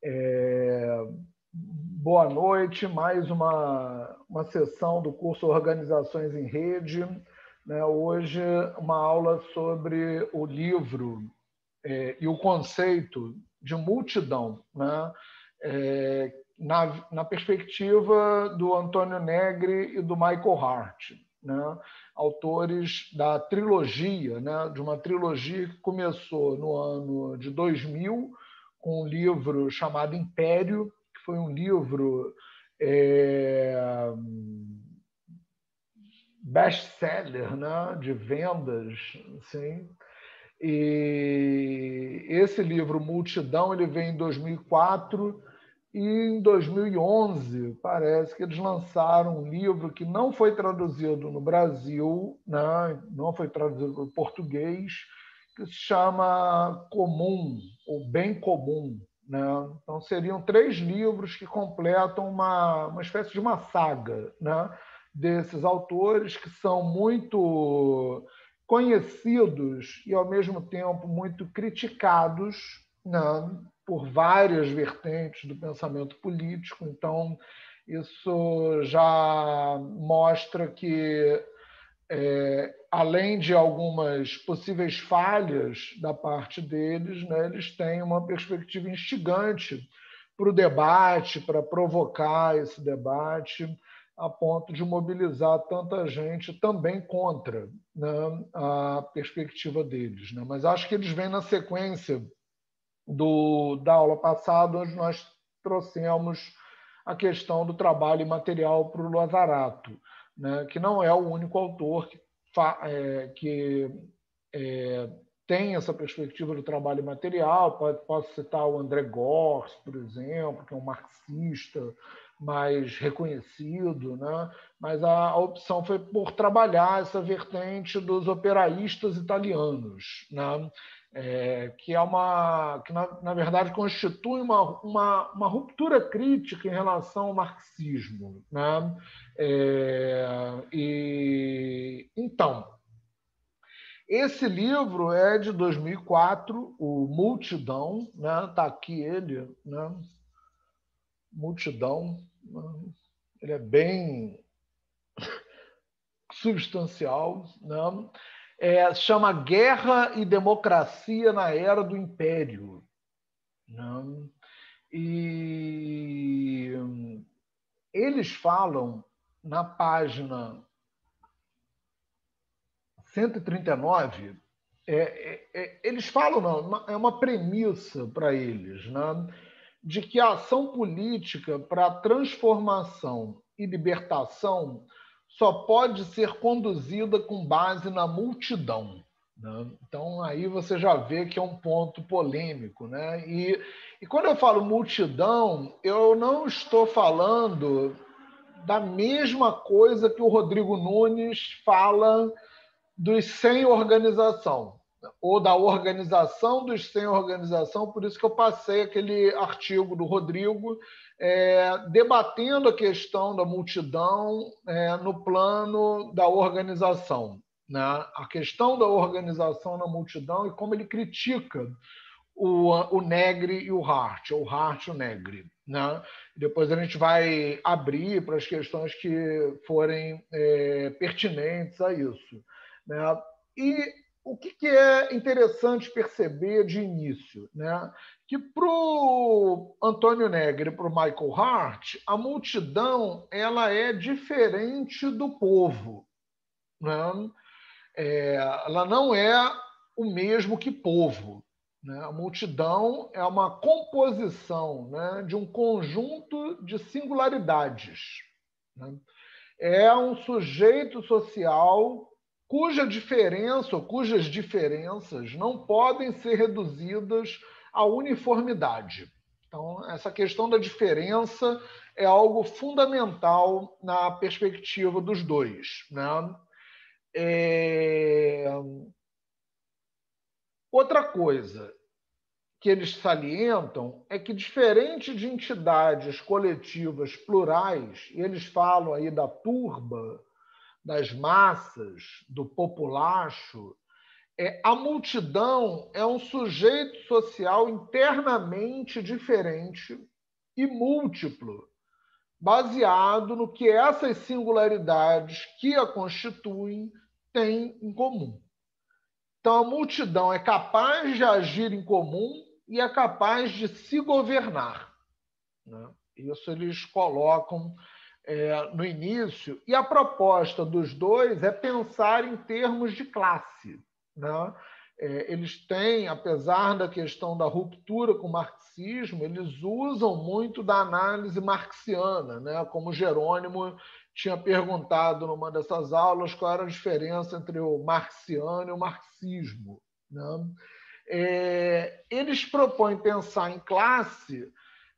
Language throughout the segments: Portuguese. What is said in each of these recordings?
Boa noite, mais uma sessão do curso Organizações em Rede. Né? Hoje, uma aula sobre o livro e o conceito de multidão, né? Na perspectiva do Antônio Negri e do Michael Hart, né? Autores da trilogia, né? De uma trilogia que começou no ano de 2000, com um livro chamado Império, que foi um livro best-seller, né? De vendas, assim. E esse livro, Multidão, ele vem em 2004 e em 2011 parece que eles lançaram um livro que não foi traduzido no Brasil, né? Não foi traduzido para o português, que se chama Comum, ou Bem Comum. Né? Então, seriam 3 livros que completam uma espécie de uma saga, né? Desses autores que são muito conhecidos e, ao mesmo tempo, muito criticados, né, por várias vertentes do pensamento político. Então, isso já mostra que, além de algumas possíveis falhas da parte deles, né, eles têm uma perspectiva instigante para o debate, para provocar esse debate, a ponto de mobilizar tanta gente também contra, né, a perspectiva deles. Né? Mas acho que eles vêm na sequência da aula passada, onde nós trouxemos a questão do trabalho imaterial para o Losarato, né? Que não é o único autor que tem essa perspectiva do trabalho material. Posso citar o André Gorz, por exemplo, que é um marxista mais reconhecido, né? Mas a opção foi por trabalhar essa vertente dos operaístas italianos, né? Que na verdade constitui uma ruptura crítica em relação ao marxismo, né? Então, esse livro é de 2004, o Multidão, né? Tá aqui ele, né? Multidão, né? Ele é bem substancial, né? Chama Guerra e Democracia na Era do Império, né? E eles falam na página 139, eles falam, não, é uma premissa para eles, né? De que a ação política para transformação e libertação só pode ser conduzida com base na multidão. Né? Então, aí você já vê que é um ponto polêmico. Né? E quando eu falo multidão, eu não estou falando da mesma coisa que o Rodrigo Nunes fala dos sem organização, ou da organização dos sem organização. Por isso que eu passei aquele artigo do Rodrigo debatendo a questão da multidão no plano da organização, né? A questão da organização na multidão e como ele critica o Negri e o Hart, ou Hart e o Negri. Né? Depois a gente vai abrir para as questões que forem pertinentes a isso. Né? E o que é interessante perceber de início? Né? Que para o Antônio Negri e para o Michael Hart, a multidão ela é diferente do povo. Né? Ela não é o mesmo que povo. Né? A multidão é uma composição, né, de um conjunto de singularidades. Né? É um sujeito social cuja diferença ou cujas diferenças não podem ser reduzidas à uniformidade. Então, essa questão da diferença é algo fundamental na perspectiva dos dois. Né? Outra coisa que eles salientam é que, diferente de entidades coletivas plurais, e eles falam aí da turba, das massas, do populacho, A multidão é um sujeito social internamente diferente e múltiplo, baseado no que essas singularidades que a constituem têm em comum. Então, a multidão é capaz de agir em comum e é capaz de se governar, né? Isso eles colocam no início. E a proposta dos dois é pensar em termos de classe, né? Eles têm, apesar da questão da ruptura com o marxismo, eles usam muito da análise marxiana, né? Como Jerônimo tinha perguntado numa dessas aulas qual era a diferença entre o marxiano e o marxismo, né? Eles propõem pensar em classe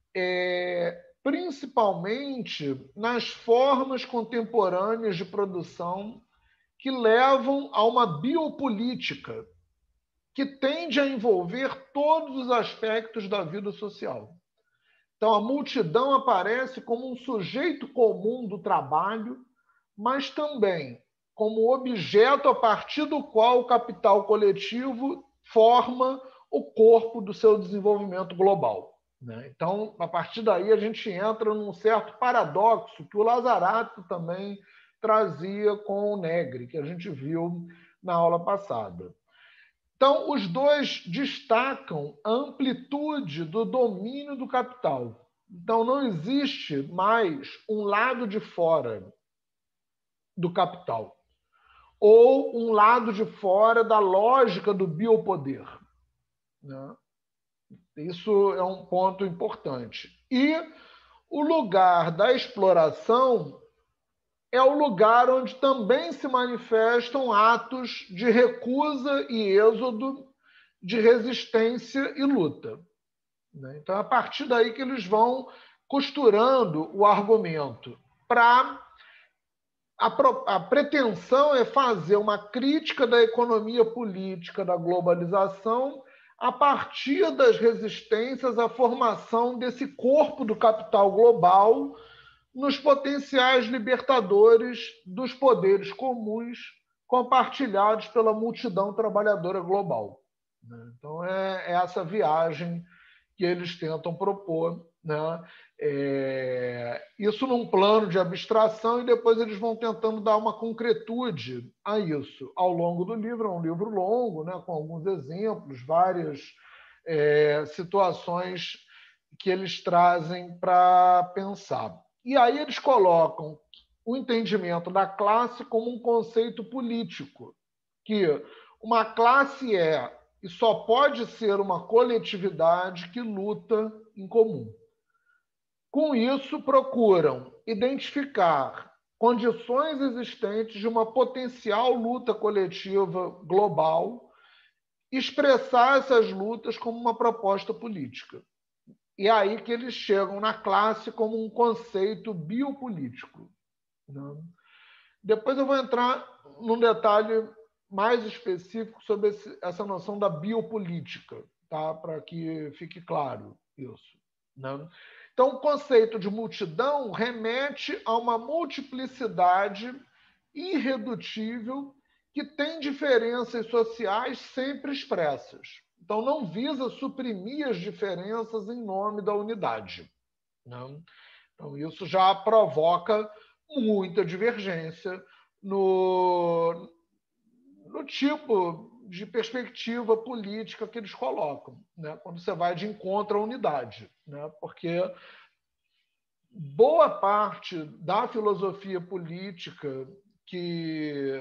principalmente nas formas contemporâneas de produção que levam a uma biopolítica que tende a envolver todos os aspectos da vida social. Então, a multidão aparece como um sujeito comum do trabalho, mas também como objeto a partir do qual o capital coletivo forma o corpo do seu desenvolvimento global, né? Então, a partir daí, a gente entra num certo paradoxo que o Lazzarato também trazia com o Negri, que a gente viu na aula passada. Então, os dois destacam a amplitude do domínio do capital. Então, não existe mais um lado de fora do capital ou um lado de fora da lógica do biopoder, né? Isso é um ponto importante. E o lugar da exploração é o lugar onde também se manifestam atos de recusa e êxodo, de resistência e luta, né? Então, é a partir daí que eles vão costurando o argumento. A pretensão é fazer uma crítica da economia política da globalização a partir das resistências à formação desse corpo do capital global nos potenciais libertadores dos poderes comuns compartilhados pela multidão trabalhadora global, né? Então, é essa viagem que eles tentam propor, né? Isso num plano de abstração, e depois eles vão tentando dar uma concretude a isso ao longo do livro. É um livro longo, né? Com alguns exemplos, várias situações que eles trazem para pensar. E aí eles colocam o entendimento da classe como um conceito político, que uma classe e só pode ser uma coletividade que luta em comum. Com isso, procuram identificar condições existentes de uma potencial luta coletiva global, expressar essas lutas como uma proposta política. E é aí que eles chegam na classe como um conceito biopolítico, né? Depois eu vou entrar num detalhe mais específico sobre essa noção da biopolítica, tá? Para que fique claro isso, né? Então, o conceito de multidão remete a uma multiplicidade irredutível que tem diferenças sociais sempre expressas. Então, não visa suprimir as diferenças em nome da unidade, né? Então, isso já provoca muita divergência no tipo de perspectiva política que eles colocam, né? Quando você vai de encontro à unidade, né? Porque boa parte da filosofia política que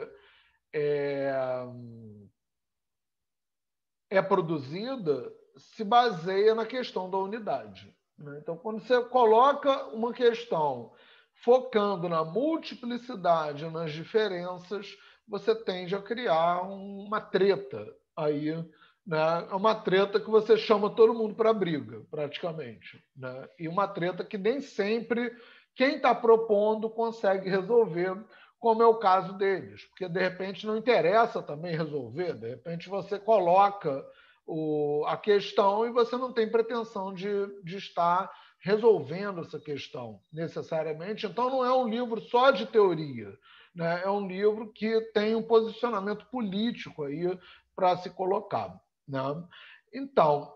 é produzida se baseia na questão da unidade, né? Então, quando você coloca uma questão focando na multiplicidade, nas diferenças, você tende a criar uma treta aí, né? É uma treta que você chama todo mundo para briga, praticamente, né? E uma treta que nem sempre quem está propondo consegue resolver, como é o caso deles, porque de repente não interessa também resolver, de repente você coloca a questão e você não tem pretensão de estar resolvendo essa questão necessariamente. Então, não é um livro só de teoria, né? É um livro que tem um posicionamento político aí para se colocar, né? Então,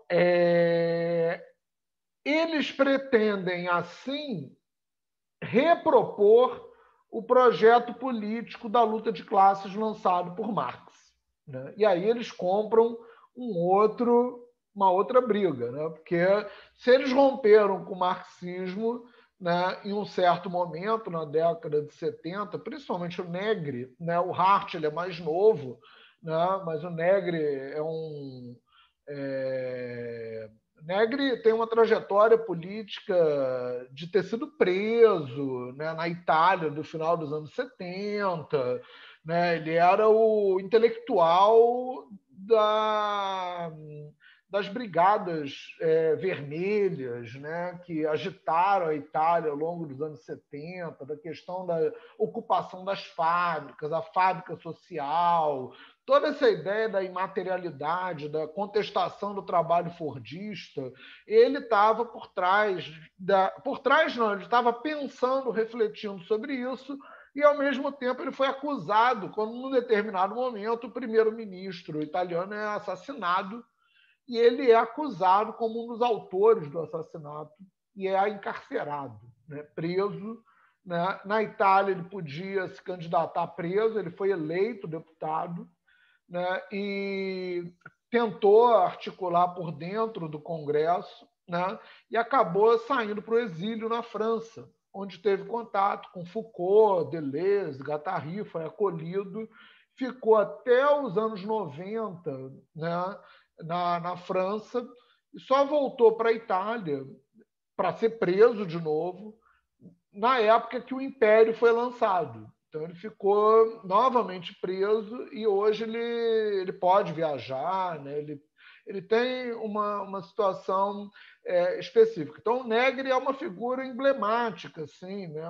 eles pretendem, assim, repropor o projeto político da luta de classes lançado por Marx, né? E aí eles compram uma outra briga, né? Porque se eles romperam com o marxismo, né, em um certo momento, na década de 70, principalmente o Negri, né? O Hart ele é mais novo, né? Mas o Negri Negri tem uma trajetória política de ter sido preso, né, na Itália do final dos anos 70. Né? Ele era o intelectual das brigadas vermelhas, né, que agitaram a Itália ao longo dos anos 70, da questão da ocupação das fábricas, a fábrica social, toda essa ideia da imaterialidade, da contestação do trabalho fordista. Ele estava por trás, por trás não, ele estava pensando, refletindo sobre isso, e ao mesmo tempo ele foi acusado, quando num determinado momento o primeiro-ministro italiano é assassinado, e ele é acusado como um dos autores do assassinato e é encarcerado, né, preso. Né? Na Itália ele podia se candidatar preso, ele foi eleito deputado, né, e tentou articular por dentro do Congresso, né, e acabou saindo para o exílio na França, onde teve contato com Foucault, Deleuze, Guattari, foi acolhido, ficou até os anos 90, né, na França, e só voltou para a Itália para ser preso de novo na época que o Império foi lançado. Então ele ficou novamente preso e hoje ele pode viajar, né? Ele tem uma situação específica. Então o Negri é uma figura emblemática, assim, né?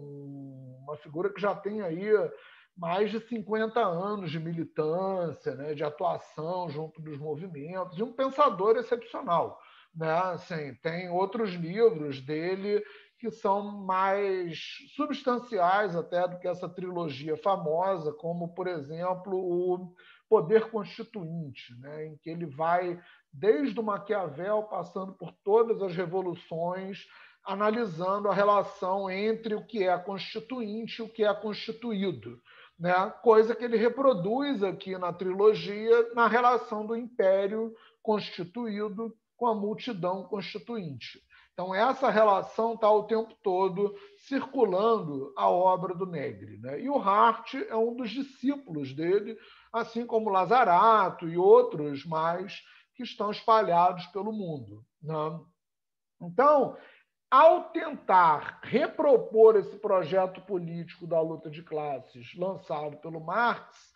Uma figura que já tem aí mais de 50 anos de militância, né? De atuação junto dos movimentos, e um pensador excepcional. Né? Assim, tem outros livros dele que são mais substanciais até do que essa trilogia famosa, como, por exemplo, o Poder Constituinte, né, em que ele vai desde o Maquiavel, passando por todas as revoluções, analisando a relação entre o que é constituinte e o que é constituído. Né, coisa que ele reproduz aqui na trilogia, na relação do império constituído com a multidão constituinte. Então, essa relação está o tempo todo circulando a obra do Negri. Né? E o Hart é um dos discípulos dele, assim como Lazarato e outros mais que estão espalhados pelo mundo. Né? Então, ao tentar repropor esse projeto político da luta de classes lançado pelo Marx,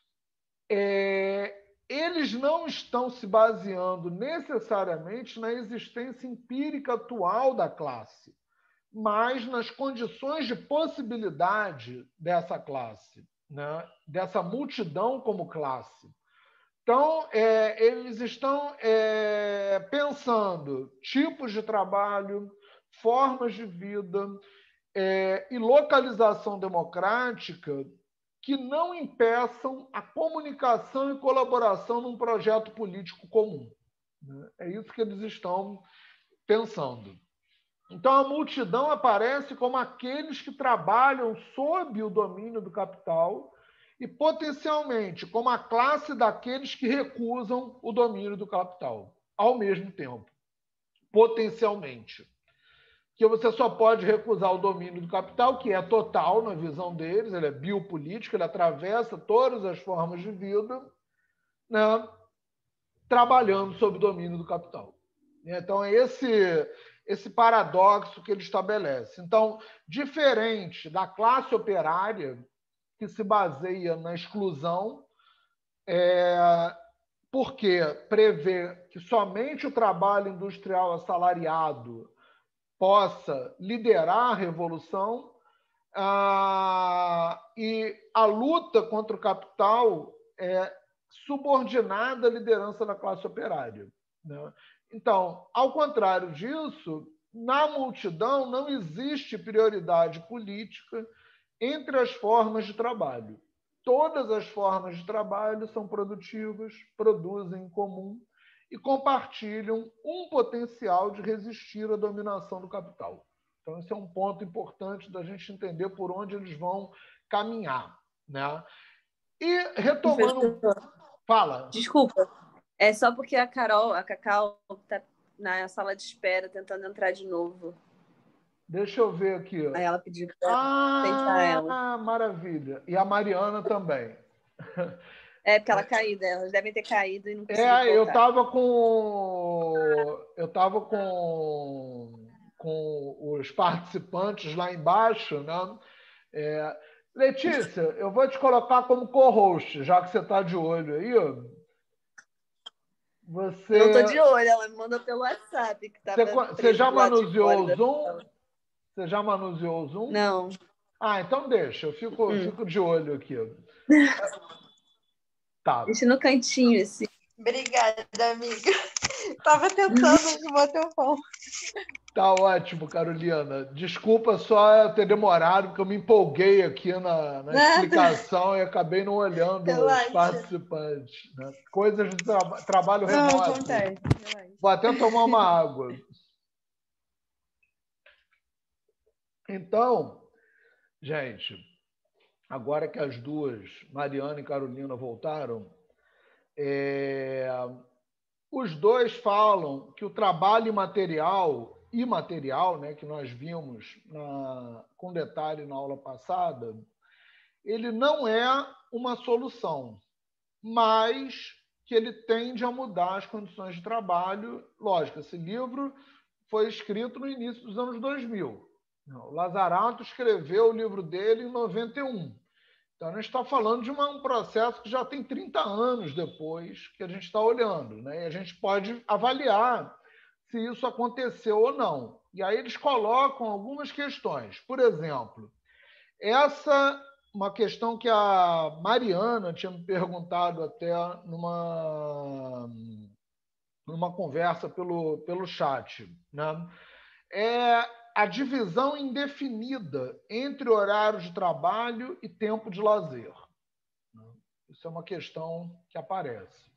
eles não estão se baseando necessariamente na existência empírica atual da classe, mas nas condições de possibilidade dessa classe, né? Dessa multidão como classe. Então, eles estão pensando tipos de trabalho, formas de vida e localização democrática que não impeçam a comunicação e colaboração num projeto político comum. É isso que eles estão pensando. Então, a multidão aparece como aqueles que trabalham sob o domínio do capital e, potencialmente, como a classe daqueles que recusam o domínio do capital, ao mesmo tempo, potencialmente. Que você só pode recusar o domínio do capital, que é total na visão deles, ele é biopolítico, ele atravessa todas as formas de vida, né, trabalhando sob o domínio do capital. Então, é esse paradoxo que ele estabelece. Então, diferente da classe operária, que se baseia na exclusão, porque prevê que somente o trabalho industrial assalariado possa liderar a revolução, e a luta contra o capital é subordinada à liderança da classe operária. Né? Então, ao contrário disso, na multidão não existe prioridade política entre as formas de trabalho. todas as formas de trabalho são produtivas, produzem em comum e compartilham um potencial de resistir à dominação do capital. Então, esse é um ponto importante da gente entender por onde eles vão caminhar, né? E retomando... Fala. Desculpa, é só porque a Cacau está na sala de espera tentando entrar de novo. Deixa eu ver aqui. Aí ela pediu para tentar ela. Ah, maravilha. E a Mariana também. É, porque ela caiu, elas devem ter caído e não conseguiram voltar. Eu tava com os participantes lá embaixo, né? Letícia, eu vou te colocar como co-host, já que você está de olho aí. Você... Eu estou de olho, ela me mandou pelo WhatsApp. Que você já manuseou o Zoom? Você já manuseou o Zoom? Não. Ah, então deixa, eu fico de olho aqui. Tá. Deixa no cantinho, assim. Obrigada, amiga. Tava tentando bater o pão. Tá ótimo, Carolina. Desculpa só eu ter demorado, porque eu me empolguei aqui na explicação e acabei não olhando os participantes. Né? Coisas de trabalho remoto. Não, acontece. Vou até tomar uma água. Então, gente, agora que as duas, Mariana e Carolina, voltaram, os dois falam que o trabalho imaterial, né, que nós vimos com detalhe na aula passada, ele não é uma solução, mas que ele tende a mudar as condições de trabalho. Lógico, esse livro foi escrito no início dos anos 2000. O Lazzarato escreveu o livro dele em 91. Então, a gente está falando de um processo que já tem 30 anos depois que a gente está olhando, né? E a gente pode avaliar se isso aconteceu ou não. E aí eles colocam algumas questões. Por exemplo, uma questão que a Mariana tinha me perguntado até numa conversa pelo chat, né? A divisão indefinida entre horário de trabalho e tempo de lazer. Isso é uma questão que aparece.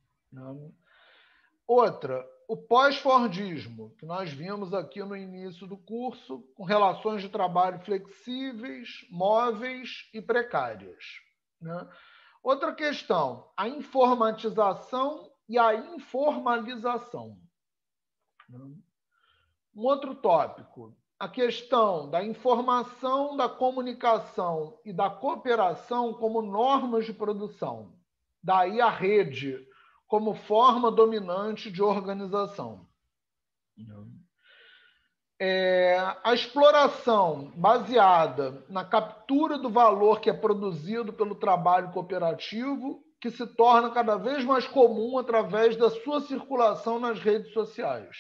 Outra, o pós-fordismo, que nós vimos aqui no início do curso, com relações de trabalho flexíveis, móveis e precárias. Outra questão, a informatização e a informalização. Um outro tópico, a questão da informação, da comunicação e da cooperação como normas de produção. Daí a rede como forma dominante de organização. A exploração baseada na captura do valor que é produzido pelo trabalho cooperativo, que se torna cada vez mais comum através da sua circulação nas redes sociais.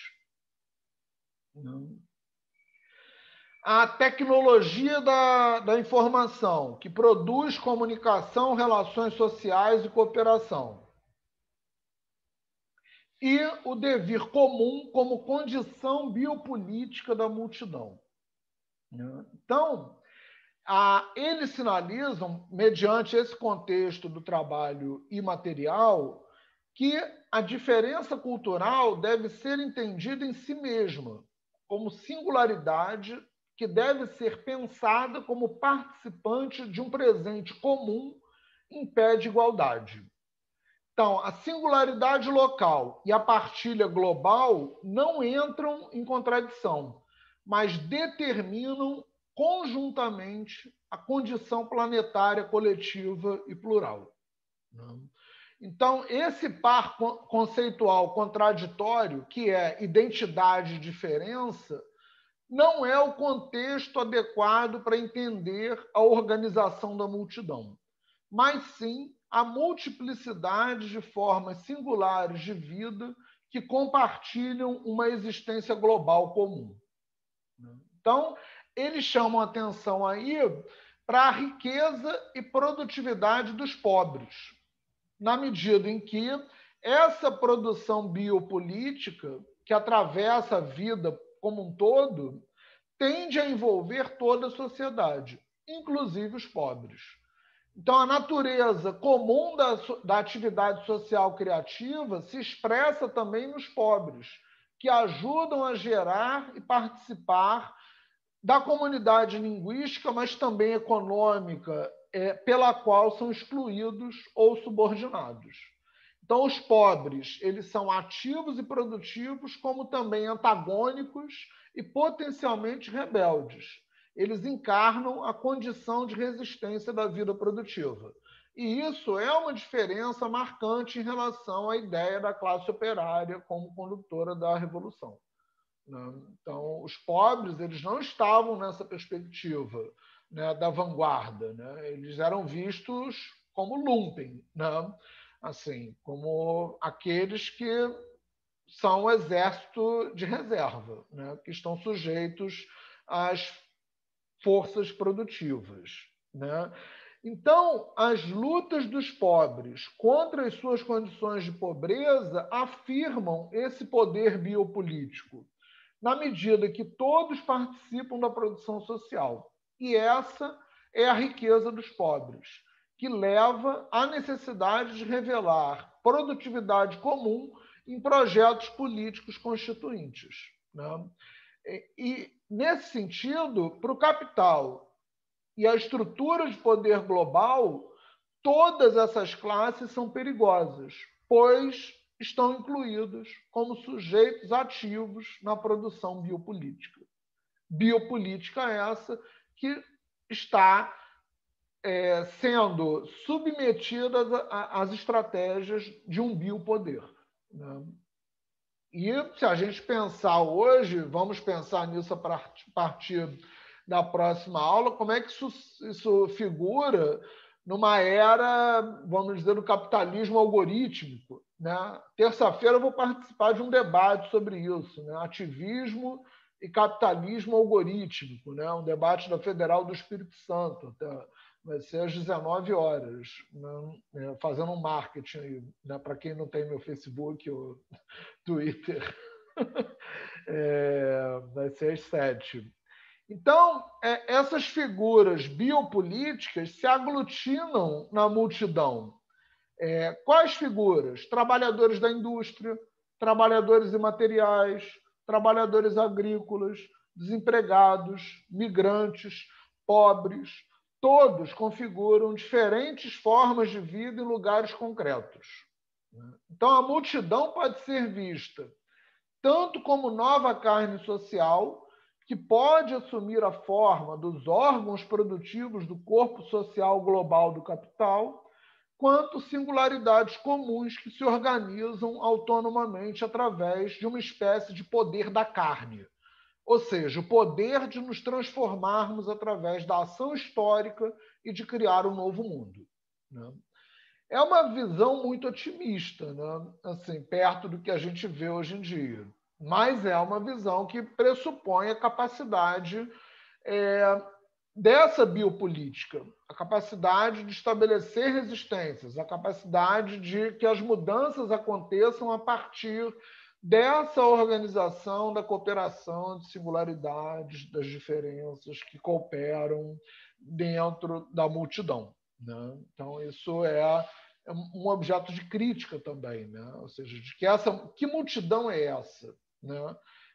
A tecnologia da informação, que produz comunicação, relações sociais e cooperação. E o devir comum como condição biopolítica da multidão. Então, eles sinalizam, mediante esse contexto do trabalho imaterial, que a diferença cultural deve ser entendida em si mesma, como singularidade que deve ser pensada como participante de um presente comum em pé de igualdade. Então, a singularidade local e a partilha global não entram em contradição, mas determinam conjuntamente a condição planetária coletiva e plural. Então, esse par conceitual contraditório, que é identidade e diferença, não é o contexto adequado para entender a organização da multidão, mas sim a multiplicidade de formas singulares de vida que compartilham uma existência global comum. Então, eles chamam atenção aí para a riqueza e produtividade dos pobres, na medida em que essa produção biopolítica, que atravessa a vida como um todo, tende a envolver toda a sociedade, inclusive os pobres. Então, a natureza comum da atividade social criativa se expressa também nos pobres, que ajudam a gerar e participar da comunidade linguística, mas também econômica, pela qual são excluídos ou subordinados. Então, os pobres, eles são ativos e produtivos, como também antagônicos e potencialmente rebeldes. Eles encarnam a condição de resistência da vida produtiva. E isso é uma diferença marcante em relação à ideia da classe operária como condutora da revolução. Então, os pobres, eles não estavam nessa perspectiva, né, da vanguarda, né? Eles eram vistos como lumpen, né? Assim, como aqueles que são o exército de reserva, né? Que estão sujeitos às forças produtivas, né? Então, as lutas dos pobres contra as suas condições de pobreza afirmam esse poder biopolítico, na medida que todos participam da produção social. E essa é a riqueza dos pobres, que leva à necessidade de revelar produtividade comum em projetos políticos constituintes, né? E, nesse sentido, para o capital e a estrutura de poder global, todas essas classes são perigosas, pois estão incluídos como sujeitos ativos na produção biopolítica. Biopolítica essa que está sendo submetida às estratégias de um biopoder, né? E se a gente pensar hoje, vamos pensar nisso a partir da próxima aula, como é que isso figura numa era, vamos dizer, do capitalismo algorítmico, né? Terça-feira eu vou participar de um debate sobre isso, né? Ativismo e capitalismo algorítmico, né? Um debate da Federal do Espírito Santo. Vai ser às 19 horas, né? Fazendo um marketing aí, né? Para quem não tem meu Facebook ou Twitter. Vai ser às 7. Então, essas figuras biopolíticas se aglutinam na multidão. Quais figuras? Trabalhadores da indústria, trabalhadores imateriais, trabalhadores agrícolas, desempregados, migrantes, pobres. Todos configuram diferentes formas de vida em lugares concretos. Então, a multidão pode ser vista tanto como nova carne social, que pode assumir a forma dos órgãos produtivos do corpo social global do capital, quanto singularidades comuns que se organizam autonomamente através de uma espécie de poder da carne, ou seja, o poder de nos transformarmos através da ação histórica e de criar um novo mundo, né? É uma visão muito otimista, né? Assim, perto do que a gente vê hoje em dia. Mas é uma visão que pressupõe a capacidade dessa biopolítica, a capacidade de estabelecer resistências, a capacidade de que as mudanças aconteçam a partir dessa organização da cooperação, de singularidades, das diferenças que cooperam dentro da multidão, né? Então, isso é um objeto de crítica também, né? Ou seja, de que multidão é essa, né?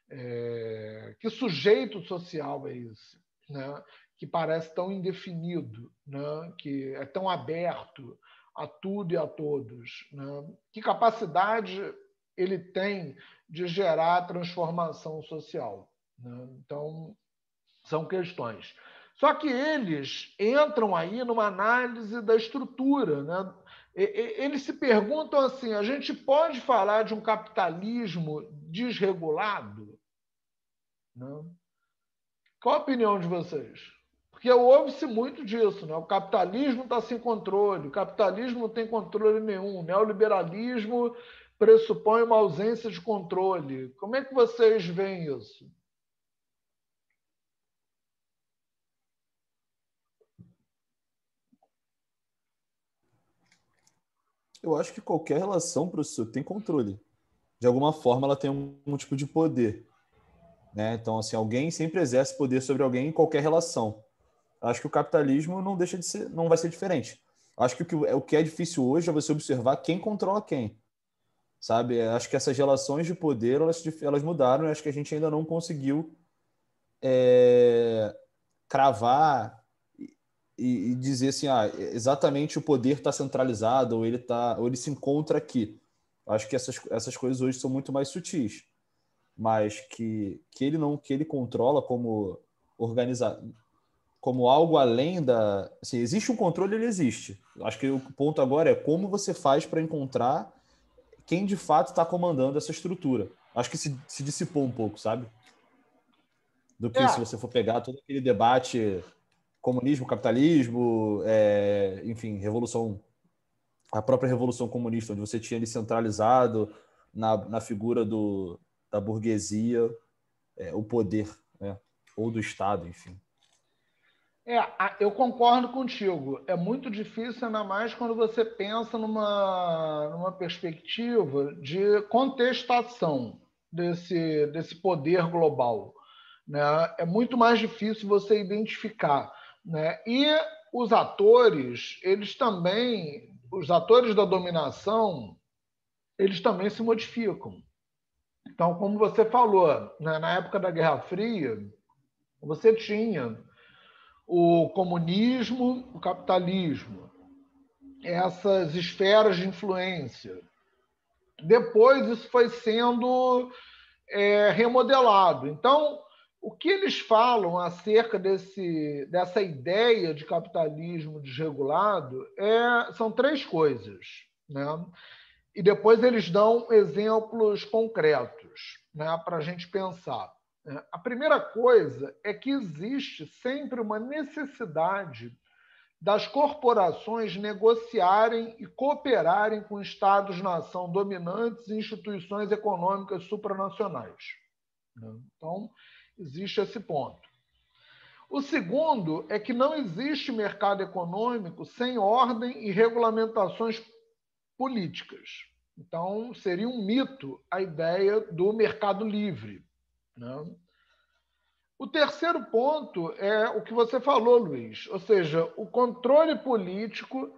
Que sujeito social é esse, né? Que parece tão indefinido, né? Que é tão aberto a tudo e a todos, né? Que capacidade ele tem de gerar transformação social, né? Então, são questões. Só que eles entram aí numa análise da estrutura, né? Eles se perguntam assim: a gente pode falar de um capitalismo desregulado? Não? Qual a opinião de vocês? Porque ouve-se muito disso, né? O capitalismo está sem controle, o capitalismo não tem controle nenhum, o neoliberalismo pressupõe uma ausência de controle. Como é que vocês veem isso? Eu acho que qualquer relação, professor, tem controle. De alguma forma, ela tem um tipo de poder, né? Então, assim, alguém sempre exerce poder sobre alguém em qualquer relação. Eu acho que o capitalismo não deixa de ser, não vai ser diferente. Acho que o que é difícil hoje é você observar quem controla quem, sabe? Acho que essas relações de poder, elas mudaram, e acho que a gente ainda não conseguiu cravar e dizer assim, exatamente o poder está centralizado ou ele se encontra aqui. Acho que essas coisas hoje são muito mais sutis, mas que ele controla como organizar, como algo além da, assim, existe um controle, ele existe. Acho que o ponto agora é como você faz para encontrar quem de fato está comandando essa estrutura. Acho que se dissipou um pouco, sabe? Do que se você for pegar todo aquele debate comunismo, capitalismo, enfim, a própria Revolução Comunista, onde você tinha ali centralizado na figura da burguesia o poder, né? Ou do Estado, enfim. Eu concordo contigo. É muito difícil, ainda mais quando você pensa numa perspectiva de contestação desse poder global, né? É muito mais difícil você identificar, né? E os atores, os atores da dominação, eles também se modificam. Então, como você falou, né, na época da Guerra Fria, você tinha o comunismo, o capitalismo, essas esferas de influência. Depois isso foi sendo remodelado. Então, o que eles falam acerca dessa ideia de capitalismo desregulado são três coisas, né? E depois eles dão exemplos concretos, né, para a gente pensar. A primeira coisa é que existe sempre uma necessidade das corporações negociarem e cooperarem com Estados-nação dominantes e instituições econômicas supranacionais. Então, existe esse ponto. O segundo é que não existe mercado econômico sem ordem e regulamentações políticas. Então, seria um mito a ideia do mercado livre, né? O terceiro ponto é o que você falou, Luiz, ou seja, o controle político,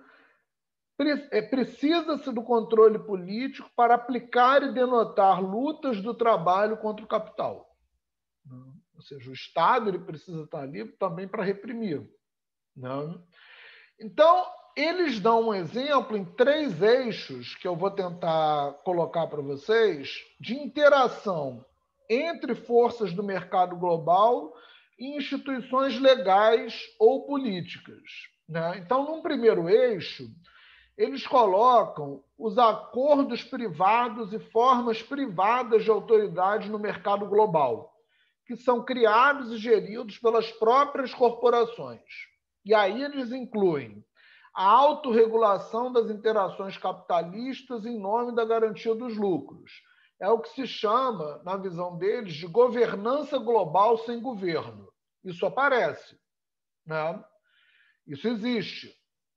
precisa-se do controle político para aplicar e denotar lutas do trabalho contra o capital. Ou seja, o Estado ele precisa estar ali também para reprimir, né? Então, eles dão um exemplo em três eixos que eu vou tentar colocar para vocês de interação entre forças do mercado global e instituições legais ou políticas, né? Então, num primeiro eixo, eles colocam os acordos privados e formas privadas de autoridade no mercado global, que são criados e geridos pelas próprias corporações. E aí eles incluem a autorregulação das interações capitalistas em nome da garantia dos lucros. É o que se chama, na visão deles, de governança global sem governo. Isso aparece, né? Isso existe.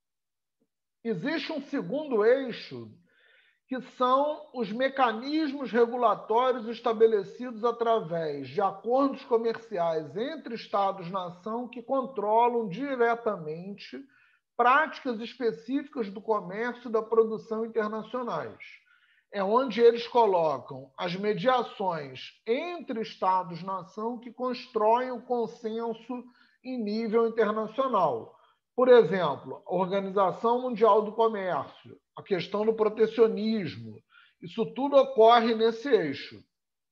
Existe um segundo eixo, que são os mecanismos regulatórios estabelecidos através de acordos comerciais entre Estados-nação que controlam diretamente práticas específicas do comércio e da produção internacionais. É onde eles colocam as mediações entre Estados-nação que constroem o consenso em nível internacional. Por exemplo, a Organização Mundial do Comércio, a questão do protecionismo, isso tudo ocorre nesse eixo.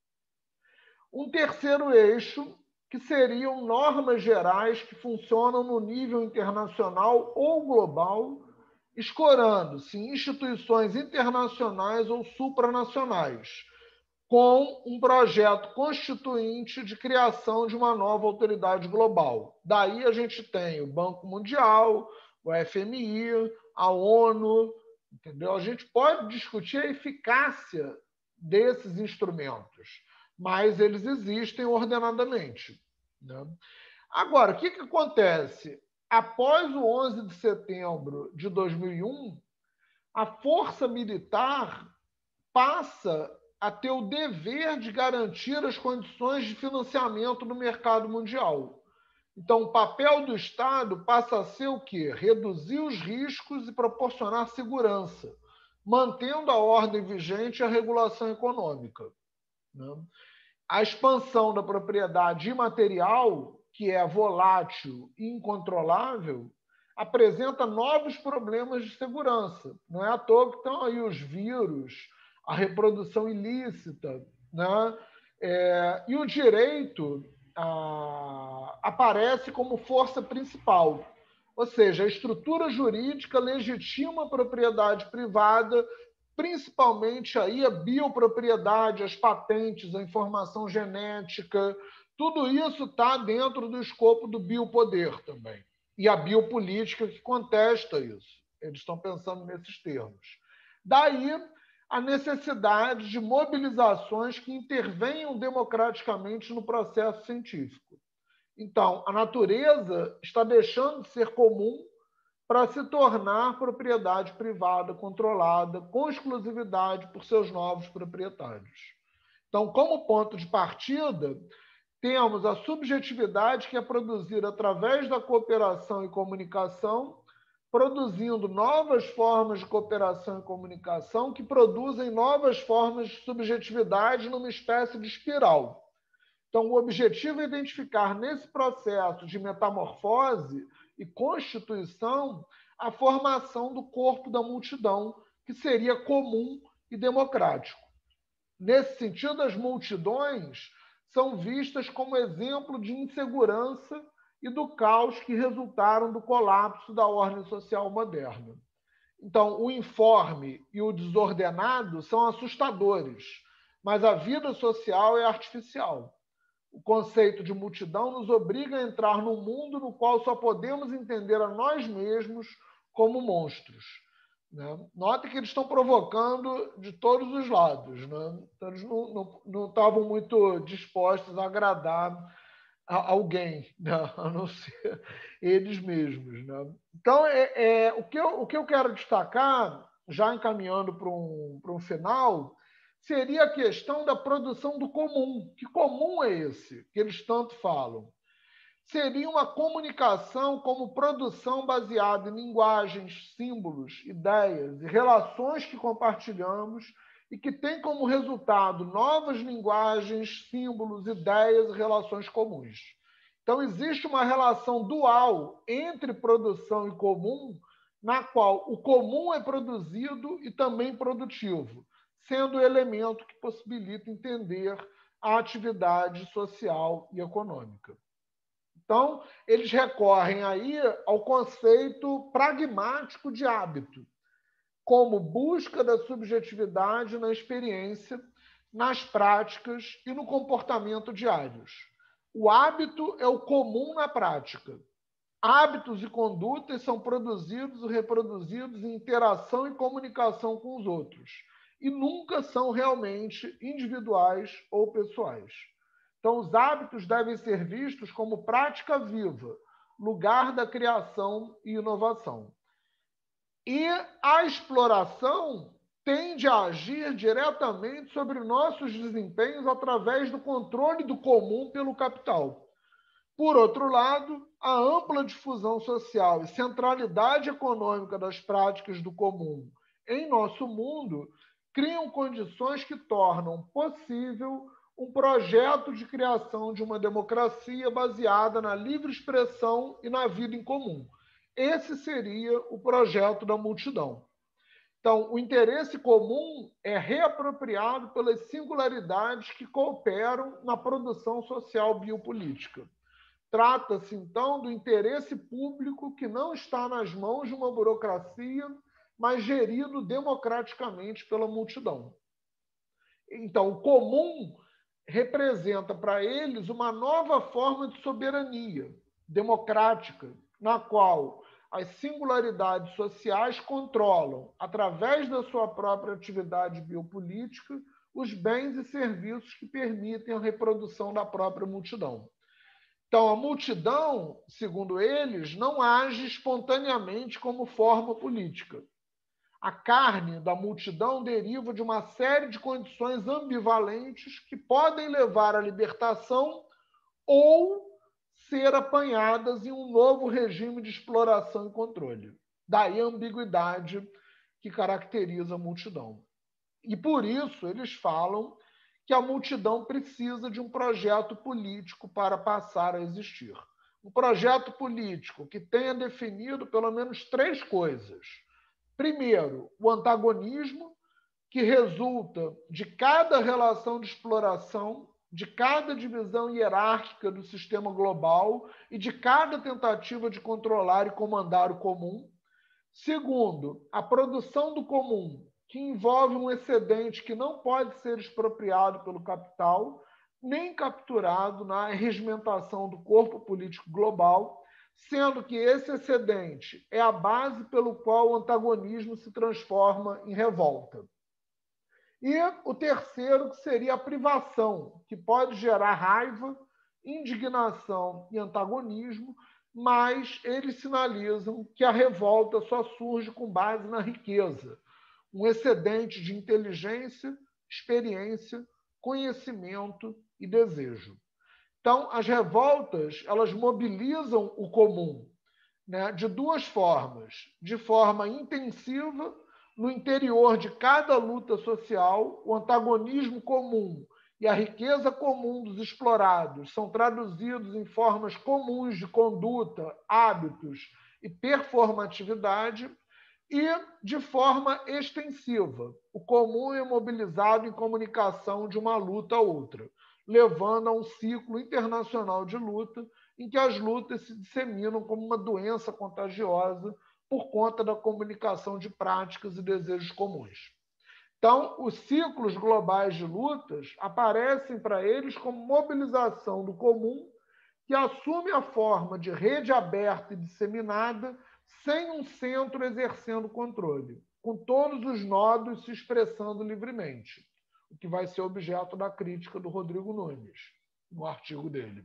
Um terceiro eixo, que seriam normas gerais que funcionam no nível internacional ou global, escorando-se em instituições internacionais ou supranacionais, com um projeto constituinte de criação de uma nova autoridade global. Daí a gente tem o Banco Mundial, o FMI, a ONU, entendeu? A gente pode discutir a eficácia desses instrumentos, mas eles existem ordenadamente, né? Agora, o que acontece? Após o 11 de setembro de 2001, a força militar passa a ter o dever de garantir as condições de financiamento no mercado mundial. Então, o papel do Estado passa a ser o quê? Reduzir os riscos e proporcionar segurança, mantendo a ordem vigente e a regulação econômica, né? A expansão da propriedade imaterial, que é volátil e incontrolável, apresenta novos problemas de segurança. Não é à toa que estão aí os vírus, a reprodução ilícita, né? E o direito aparece como força principal. Ou seja, a estrutura jurídica legitima a propriedade privada, principalmente aí a biopropriedade, as patentes, a informação genética, tudo isso está dentro do escopo do biopoder também. E a biopolítica que contesta isso. Eles estão pensando nesses termos. Daí a necessidade de mobilizações que intervenham democraticamente no processo científico. Então, a natureza está deixando de ser comum para se tornar propriedade privada controlada com exclusividade por seus novos proprietários. Então, como ponto de partida, temos a subjetividade que é produzida através da cooperação e comunicação, produzindo novas formas de cooperação e comunicação que produzem novas formas de subjetividade numa espécie de espiral. Então, o objetivo é identificar nesse processo de metamorfose e constituição a formação do corpo da multidão, que seria comum e democrático. Nesse sentido, as multidões são vistas como exemplo de insegurança e do caos que resultaram do colapso da ordem social moderna. Então, o informe e o desordenado são assustadores, mas a vida social é artificial. O conceito de multidão nos obriga a entrar num mundo no qual só podemos entender a nós mesmos como monstros, né? Note que eles estão provocando de todos os lados, né? Então, eles não estavam muito dispostos a agradar a alguém, né? A não ser eles mesmos, né? Então, o que eu quero destacar, já encaminhando para um final, seria a questão da produção do comum. Que comum é esse que eles tanto falam? Seria uma comunicação como produção baseada em linguagens, símbolos, ideias e relações que compartilhamos e que tem como resultado novas linguagens, símbolos, ideias e relações comuns. Então, existe uma relação dual entre produção e comum, na qual o comum é produzido e também produtivo, sendo o elemento que possibilita entender a atividade social e econômica. Então, eles recorrem aí ao conceito pragmático de hábito, como busca da subjetividade na experiência, nas práticas e no comportamento diários. O hábito é o comum na prática. Hábitos e condutas são produzidos e reproduzidos em interação e comunicação com os outros, e nunca são realmente individuais ou pessoais. Então, os hábitos devem ser vistos como prática viva, lugar da criação e inovação. E a exploração tende a agir diretamente sobre nossos desempenhos através do controle do comum pelo capital. Por outro lado, a ampla difusão social e centralidade econômica das práticas do comum em nosso mundo criam condições que tornam possível um projeto de criação de uma democracia baseada na livre expressão e na vida em comum. Esse seria o projeto da multidão. Então, o interesse comum é reapropriado pelas singularidades que cooperam na produção social biopolítica. Trata-se, então, do interesse público que não está nas mãos de uma burocracia, mas gerido democraticamente pela multidão. Então, o comum representa para eles uma nova forma de soberania democrática, na qual as singularidades sociais controlam, através da sua própria atividade biopolítica, os bens e serviços que permitem a reprodução da própria multidão. Então, a multidão, segundo eles, não age espontaneamente como forma política. A carne da multidão deriva de uma série de condições ambivalentes que podem levar à libertação ou ser apanhadas em um novo regime de exploração e controle. Daí a ambiguidade que caracteriza a multidão. E por isso eles falam que a multidão precisa de um projeto político para passar a existir. Um projeto político que tenha definido pelo menos 3 coisas. Primeiro, o antagonismo, que resulta de cada relação de exploração, de cada divisão hierárquica do sistema global e de cada tentativa de controlar e comandar o comum. Segundo, a produção do comum, que envolve um excedente que não pode ser expropriado pelo capital, nem capturado na regimentação do corpo político global, sendo que esse excedente é a base pelo qual o antagonismo se transforma em revolta. E o terceiro, que seria a privação, que pode gerar raiva, indignação e antagonismo, mas eles sinalizam que a revolta só surge com base na riqueza, um excedente de inteligência, experiência, conhecimento e desejo. Então, as revoltas, elas mobilizam o comum, né, de 2 formas. De forma intensiva, no interior de cada luta social, o antagonismo comum e a riqueza comum dos explorados são traduzidos em formas comuns de conduta, hábitos e performatividade, e de forma extensiva. O comum é mobilizado em comunicação de uma luta a outra, levando a um ciclo internacional de luta, em que as lutas se disseminam como uma doença contagiosa por conta da comunicação de práticas e desejos comuns. Então, os ciclos globais de lutas aparecem para eles como mobilização do comum que assume a forma de rede aberta e disseminada sem um centro exercendo controle, com todos os nodos se expressando livremente, o que vai ser objeto da crítica do Rodrigo Nunes, no artigo dele.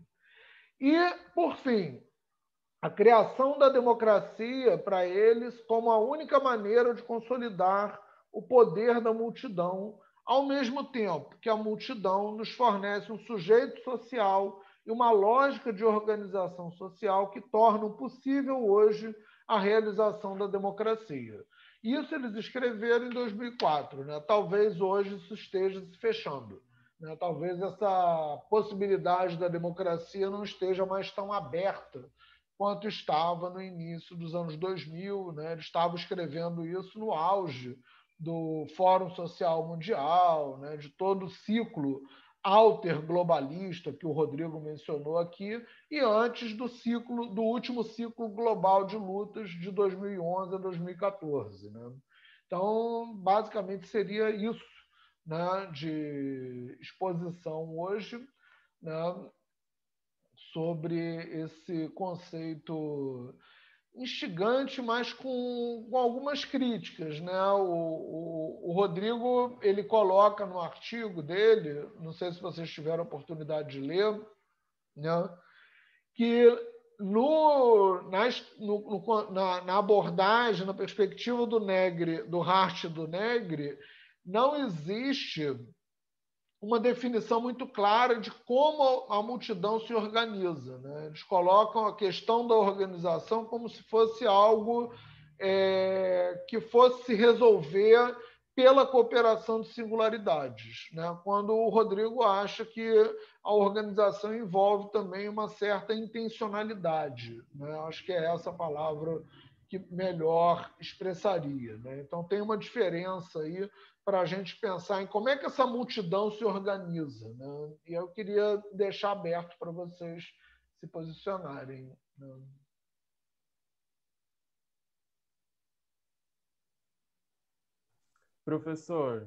E, por fim, a criação da democracia para eles como a única maneira de consolidar o poder da multidão, ao mesmo tempo que a multidão nos fornece um sujeito social e uma lógica de organização social que tornam possível hoje a realização da democracia. Isso eles escreveram em 2004, né? Talvez hoje isso esteja se fechando, né? Talvez essa possibilidade da democracia não esteja mais tão aberta quanto estava no início dos anos 2000, né? Eles estavam escrevendo isso no auge do Fórum Social Mundial, né? De todo o ciclo alter-globalista que o Rodrigo mencionou aqui, e antes do último ciclo global de lutas de 2011 a 2014. Né? Então, basicamente, seria isso, né, de exposição hoje, né, sobre esse conceito instigante, mas com algumas críticas, né? O Rodrigo ele coloca no artigo dele, não sei se vocês tiveram a oportunidade de ler, né? Que na abordagem, na perspectiva do Negri, do Hart e do Negri, não existe uma definição muito clara de como a multidão se organiza, né? Eles colocam a questão da organização como se fosse algo que fosse se resolver pela cooperação de singularidades, né? Quando o Rodrigo acha que a organização envolve também uma certa intencionalidade, né? Acho que é essa a palavra que melhor expressaria, né? Então tem uma diferença aí para a gente pensar em como é que essa multidão se organiza, né? E eu queria deixar aberto para vocês se posicionarem, né? Professor,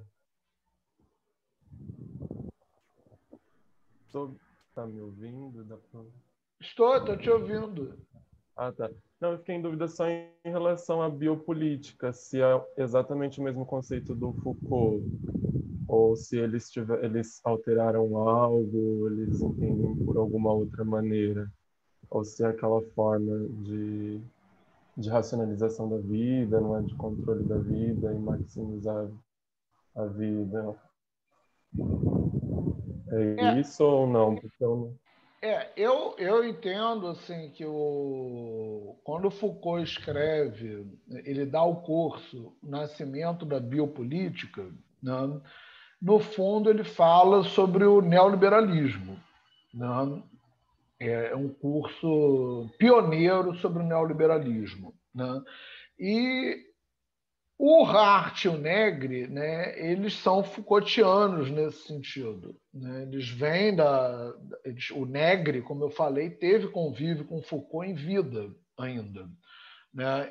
tá me ouvindo? Estou te ouvindo. Ah, tá. Não, eu fiquei em dúvida só em relação à biopolítica, se é exatamente o mesmo conceito do Foucault, ou se eles alteraram algo, eles entendem por alguma outra maneira, ou se é aquela forma de racionalização da vida, não é, de controle da vida e maximizar a vida. É isso ou não? Porque Eu entendo assim que quando o Foucault escreve, ele dá o curso Nascimento da Biopolítica, né? No fundo ele fala sobre o neoliberalismo, né? É um curso pioneiro sobre o neoliberalismo, né? E o Hart e o Negri, né, eles são Foucaultianos nesse sentido, né? Eles vêm o Negri, como eu falei, teve convívio com Foucault em vida ainda, né?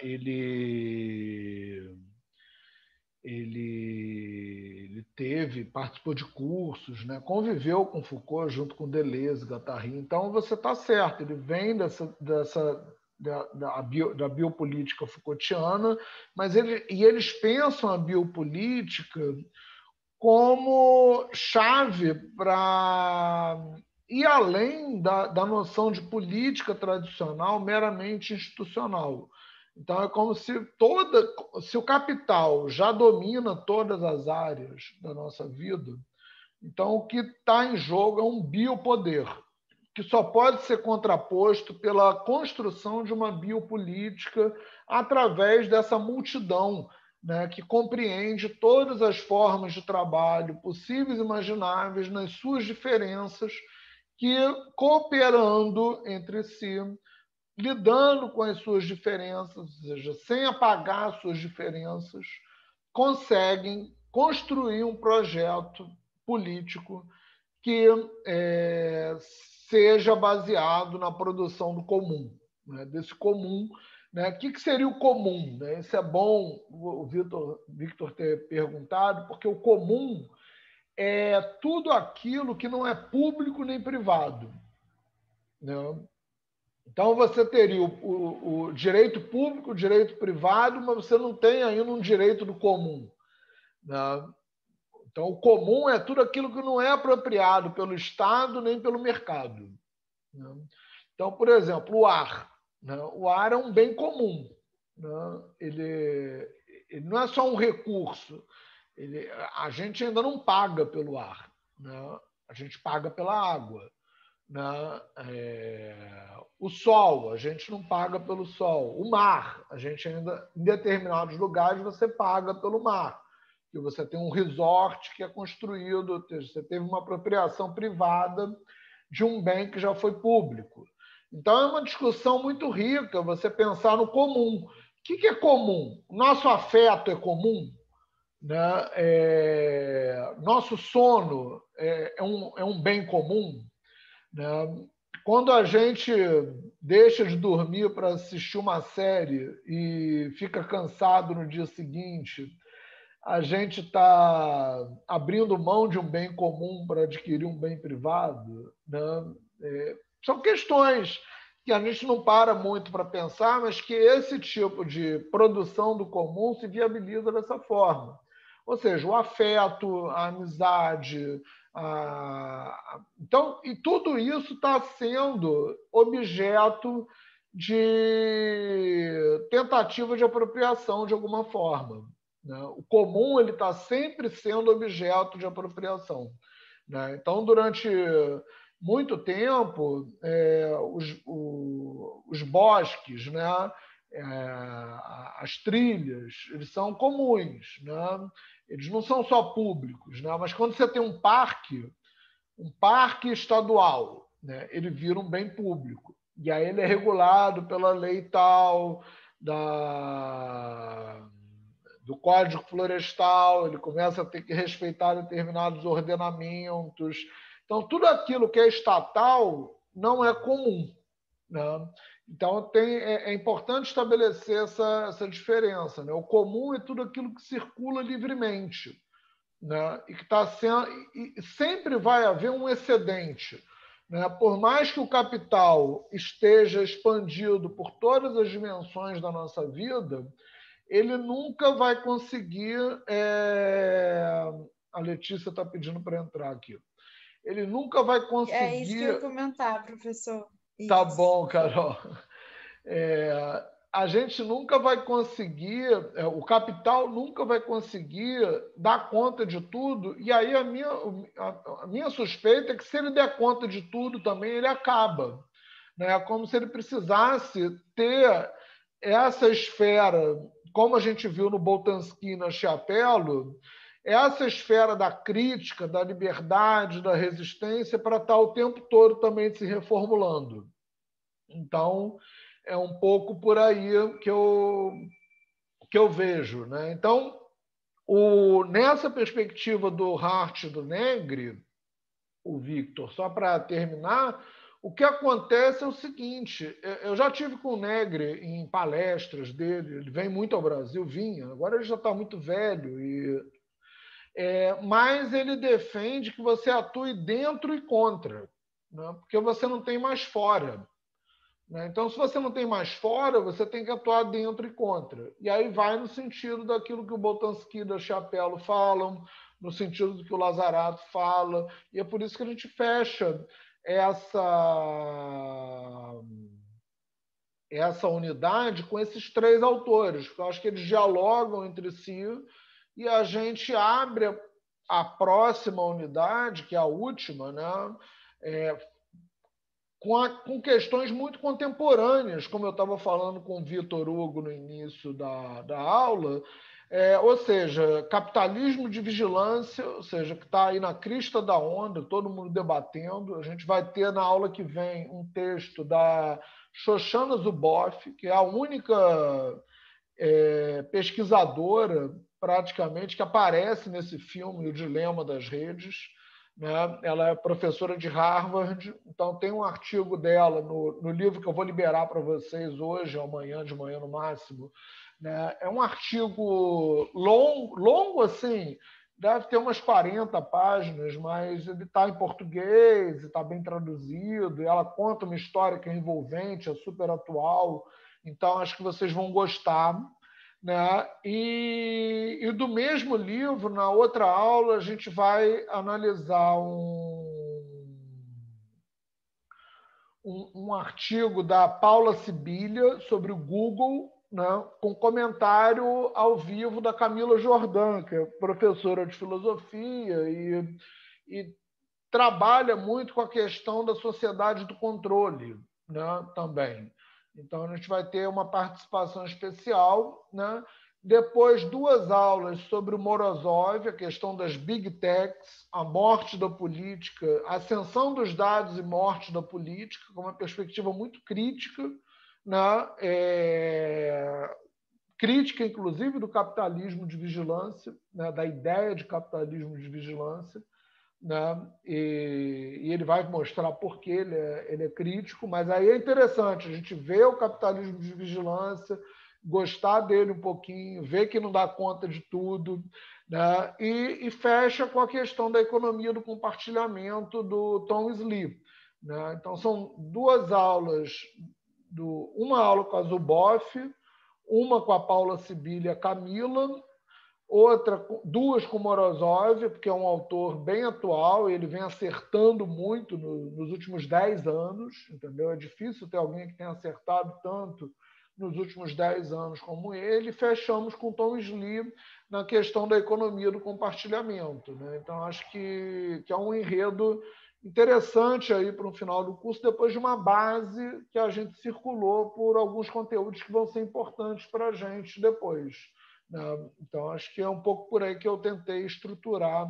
Ele participou de cursos, né? Conviveu com Foucault junto com Deleuze, Guattari. Então você está certo, ele vem da biopolítica Foucaultiana, mas eles pensam a biopolítica como chave para ir além da noção de política tradicional meramente institucional. Então, é como se o capital já domina todas as áreas da nossa vida, então o que está em jogo é um biopoder, que só pode ser contraposto pela construção de uma biopolítica através dessa multidão, né, que compreende todas as formas de trabalho possíveis e imagináveis nas suas diferenças, que, cooperando entre si, lidando com as suas diferenças, ou seja, sem apagar suas diferenças, conseguem construir um projeto político que seja baseado na produção do comum, né? Desse comum, né? O que seria o comum, né? Isso é bom o Victor ter perguntado, porque o comum é tudo aquilo que não é público nem privado, né? Então, você teria o direito público, o direito privado, mas você não tem ainda um direito do comum, né? Então, o comum é tudo aquilo que não é apropriado pelo Estado nem pelo mercado, né? Então, por exemplo, o ar, né? O ar é um bem comum, né? Ele não é só um recurso. A gente ainda não paga pelo ar, né? A gente paga pela água, né? O sol, a gente não paga pelo sol. O mar, a gente ainda, em determinados lugares, você paga pelo mar. Que você tem um resort que é construído, você teve uma apropriação privada de um bem que já foi público. Então, é uma discussão muito rica você pensar no comum. O que é comum? Nosso afeto é comum? Né? Nosso sono é um bem comum? Né? Quando a gente deixa de dormir para assistir uma série e fica cansado no dia seguinte, a gente está abrindo mão de um bem comum para adquirir um bem privado, né? São questões que a gente não para muito para pensar, mas que esse tipo de produção do comum se viabiliza dessa forma. Ou seja, o afeto, a amizade. Então, e tudo isso está sendo objeto de tentativa de apropriação de alguma forma, né? O comum está sempre sendo objeto de apropriação, né? Então, durante muito tempo, os bosques, né? As trilhas, eles são comuns, né? Eles não são só públicos, né? Mas quando você tem um parque estadual, né? Ele vira um bem público. E aí ele é regulado pela lei tal, do Código Florestal, ele começa a ter que respeitar determinados ordenamentos. Então, tudo aquilo que é estatal não é comum, né? Então, é importante estabelecer essa diferença, né? O comum é tudo aquilo que circula livremente, né? E que está sendo, e sempre vai haver um excedente, né? Por mais que o capital esteja expandido por todas as dimensões da nossa vida, ele nunca vai conseguir. A Letícia está pedindo para entrar aqui. Ele nunca vai conseguir. É isso que eu ia comentar, professor. Tá Isso. bom, Carol. a gente nunca vai conseguir, o capital nunca vai conseguir dar conta de tudo, e aí a minha suspeita é que se ele der conta de tudo também, ele acaba. Né? É como se ele precisasse ter essa esfera, como a gente viu no Boltanski e na Schiapello, essa esfera da crítica, da liberdade, da resistência, para estar o tempo todo também se reformulando. Então, é um pouco por aí que eu vejo. Né? Então, nessa perspectiva do Hart e do Negri, o Victor, só para terminar, o que acontece é o seguinte, eu já tive com o Negri em palestras dele, ele vem muito ao Brasil, vinha, agora ele já está muito velho, mas ele defende que você atue dentro e contra, né? Porque você não tem mais fora. Né? Então, se você não tem mais fora, você tem que atuar dentro e contra. E aí vai no sentido daquilo que o Boltanski e o Schiapello falam, no sentido do que o Lazzarato fala, e é por isso que a gente fecha essa unidade com esses três autores, porque eu acho que eles dialogam entre si e a gente abre a próxima unidade, que é a última, né? Com questões muito contemporâneas, como eu estava falando com o Vitor Hugo no início da aula, ou seja, capitalismo de vigilância, ou seja, que está aí na crista da onda, todo mundo debatendo. A gente vai ter na aula que vem um texto da Shoshana Zuboff, que é a única pesquisadora, praticamente, que aparece nesse filme, O Dilema das Redes. Né? Ela é professora de Harvard, então tem um artigo dela no livro que eu vou liberar para vocês hoje, ou amanhã de manhã no máximo. Né? É um artigo longo assim, deve ter umas 40 páginas, mas ele está em português, está bem traduzido, e ela conta uma história que é envolvente, é super atual, então acho que vocês vão gostar. Né? E do mesmo livro, na outra aula, a gente vai analisar um artigo da Paula Sibilia sobre o Google, né? Com comentário ao vivo da Camila Jordan, que é professora de filosofia e trabalha muito com a questão da sociedade do controle, né? Também. Então, a gente vai ter uma participação especial. Né? Depois, 2 aulas sobre o Morozov, a questão das Big Techs, a morte da política, a ascensão dos dados e morte da política, com uma perspectiva muito crítica, né? Crítica, inclusive, do capitalismo de vigilância, né? Da ideia de capitalismo de vigilância. Né? E ele vai mostrar por que ele é crítico, mas aí é interessante a gente ver o capitalismo de vigilância, gostar dele um pouquinho, ver que não dá conta de tudo, né? E fecha com a questão da economia do compartilhamento do Tom Sleep. Né? Então, são 2 aulas, uma aula com a Zuboff, uma com a Paula Sibilia e a Camila, 2 com Morozov, porque é um autor bem atual, ele vem acertando muito nos últimos 10 anos, entendeu? É difícil ter alguém que tenha acertado tanto nos últimos 10 anos como ele. Fechamos com Tom Sleep na questão da economia do compartilhamento. Né? Então, acho que é um enredo interessante aí para o final do curso, depois de uma base que a gente circulou por alguns conteúdos que vão ser importantes para a gente depois. Então, acho que é um pouco por aí que eu tentei estruturar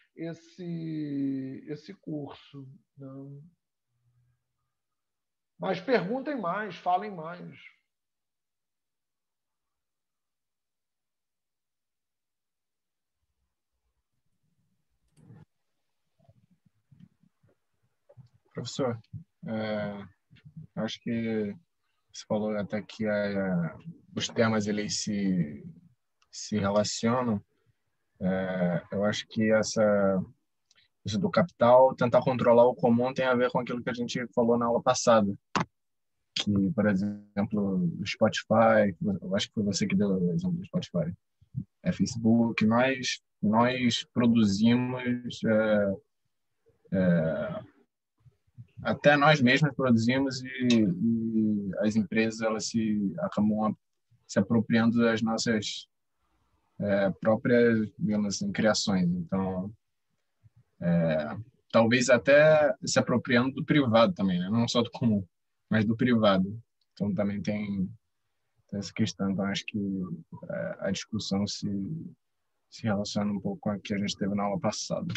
esse curso. Né? Mas perguntem mais, falem mais. Professor, acho que você falou até que os temas eles se relacionam. Eu acho que isso do capital, tentar controlar o comum, tem a ver com aquilo que a gente falou na aula passada. Que, por exemplo, o Spotify, eu acho que foi você que deu o exemplo do Spotify, Facebook, nós produzimos, até nós mesmos produzimos e as empresas elas acabam se apropriando das nossas próprias, digamos assim, criações. Então, talvez até se apropriando do privado também, né? Não só do comum, mas do privado. Então, também tem essa questão. Então, acho que a discussão se relaciona um pouco com a que a gente teve na aula passada.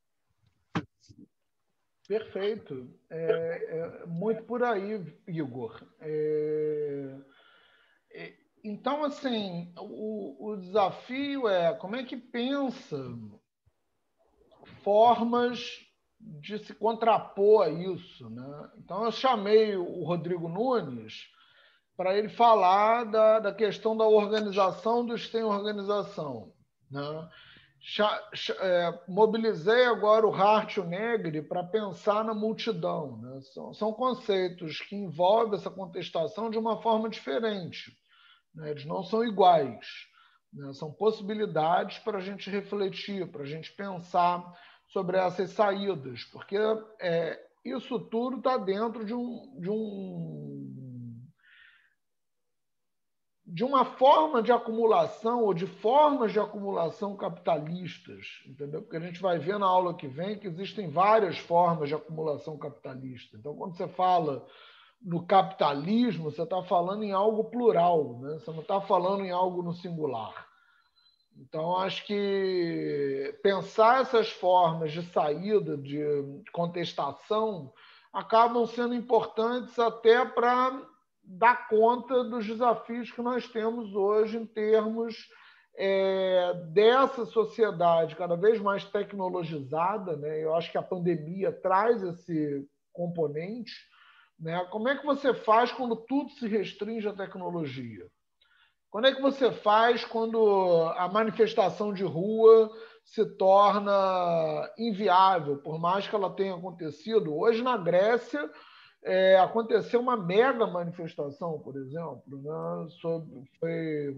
Perfeito. Muito por aí, Igor. Então, assim, o desafio é como é que pensa formas de se contrapor a isso, né? Então, eu chamei o Rodrigo Nunes para ele falar da questão da organização dos sem organização, né? Mobilizei agora o Hart e o Negri para pensar na multidão, né? São conceitos que envolvem essa contestação de uma forma diferente, né? Eles não são iguais, né? São possibilidades para a gente refletir, para a gente pensar sobre essas saídas, porque isso tudo está dentro de uma forma de acumulação ou de formas de acumulação capitalistas, entendeu? Porque a gente vai ver na aula que vem que existem várias formas de acumulação capitalista. Então, quando você fala no capitalismo, você está falando em algo plural, né? Você não está falando em algo no singular. Então, acho que pensar essas formas de saída, de contestação, acabam sendo importantes até para dar conta dos desafios que nós temos hoje em termos dessa sociedade cada vez mais tecnologizada, né? Eu acho que a pandemia traz esse componente, né? Como é que você faz quando tudo se restringe à tecnologia? Quando é que você faz quando a manifestação de rua se torna inviável, por mais que ela tenha acontecido? Hoje, na Grécia, aconteceu uma mega manifestação, por exemplo, né?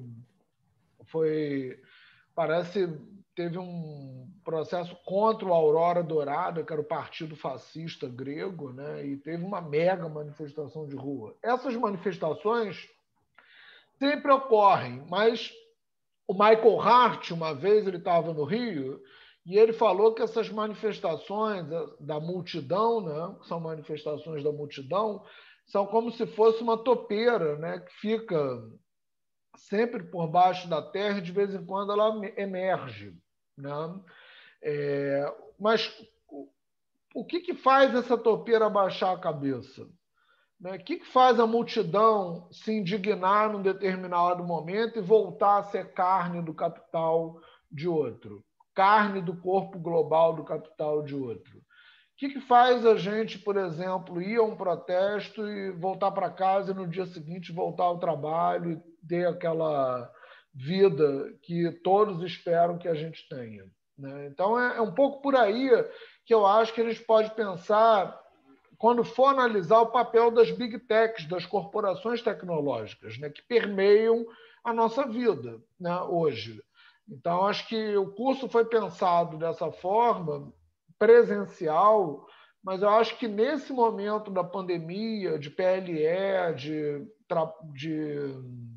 Parece teve um processo contra o Aurora Dourada, que era o partido fascista grego, né? E teve uma mega manifestação de rua. Essas manifestações sempre ocorrem, mas o Michael Hart, uma vez, ele estava no Rio e ele falou que essas manifestações da multidão, né, que são manifestações da multidão, são como se fosse uma topeira, né, que fica sempre por baixo da terra e de vez em quando ela emerge, né? Mas o que faz essa topeira abaixar a cabeça? O que faz a multidão se indignar num determinado momento e voltar a ser carne do capital de outro? Carne do corpo global do capital de outro? O que faz a gente, por exemplo, ir a um protesto e voltar para casa e no dia seguinte voltar ao trabalho e ter aquela vida que todos esperam que a gente tenha, né? Então, é um pouco por aí que eu acho que a gente pode pensar quando for analisar o papel das big techs, das corporações tecnológicas, né, que permeiam a nossa vida, né, hoje. Então, acho que o curso foi pensado dessa forma, presencial, mas eu acho que nesse momento da pandemia, de PLE, de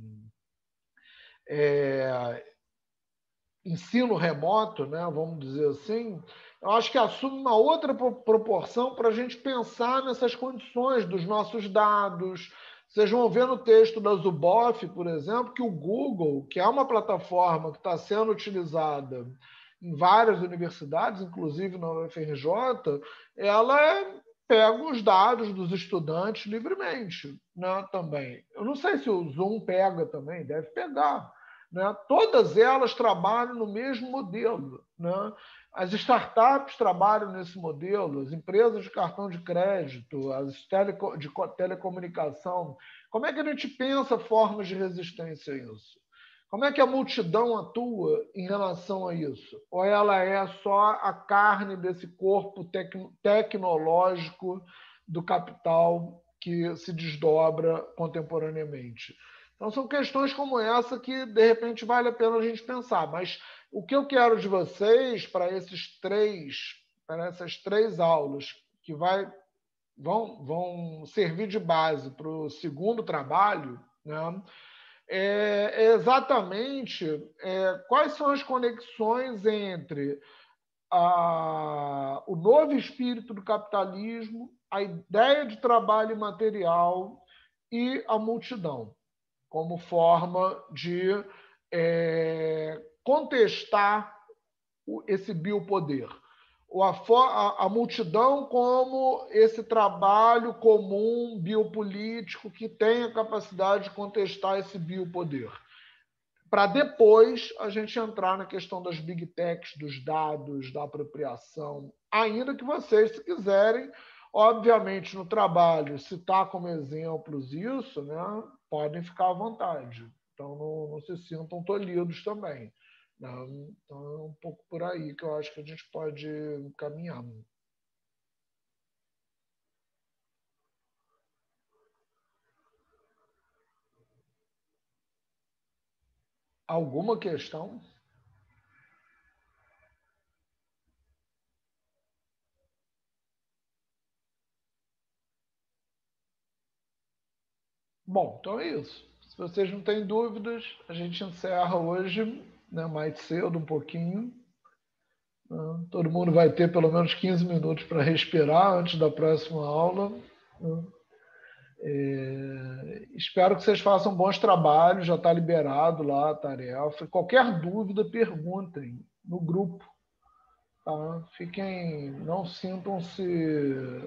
ensino remoto, né, vamos dizer assim, eu acho que assume uma outra proporção para a gente pensar nessas condições dos nossos dados. Vocês vão ver no texto da Zuboff, por exemplo, que o Google, que é uma plataforma que está sendo utilizada em várias universidades, inclusive na UFRJ, ela pega os dados dos estudantes livremente, né, também. Eu não sei se o Zoom pega também, deve pegar, né? Todas elas trabalham no mesmo modelo, né? As startups trabalham nesse modelo, as empresas de cartão de crédito, as de telecomunicação. Como é que a gente pensa formas de resistência a isso? Como é que a multidão atua em relação a isso? Ou ela é só a carne desse corpo tecnológico do capital que se desdobra contemporaneamente? Então, são questões como essa que, de repente, vale a pena a gente pensar. Mas o que eu quero de vocês para essas três aulas, que vai vão servir de base para o segundo trabalho, né? É exatamente quais são as conexões entre o novo espírito do capitalismo, a ideia de trabalho material e a multidão, como forma de contestar esse biopoder. A multidão como esse trabalho comum biopolítico que tem a capacidade de contestar esse biopoder. Para depois a gente entrar na questão das big techs, dos dados, da apropriação, ainda que vocês, se quiserem, obviamente, no trabalho, citar como exemplos isso, né, podem ficar à vontade. Então, não se sintam tolhidos também. Né? Então, é um pouco por aí que eu acho que a gente pode caminhar. Alguma questão? Bom, então é isso. Se vocês não têm dúvidas, a gente encerra hoje, né, mais cedo um pouquinho. Todo mundo vai ter pelo menos 15 minutos para respirar antes da próxima aula. Espero que vocês façam bons trabalhos, já está liberado lá a tarefa. Qualquer dúvida, perguntem no grupo. Tá? Não sintam-se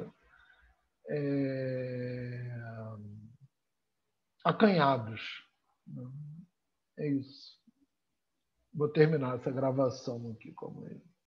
acanhados. É isso. Vou terminar essa gravação aqui como ele.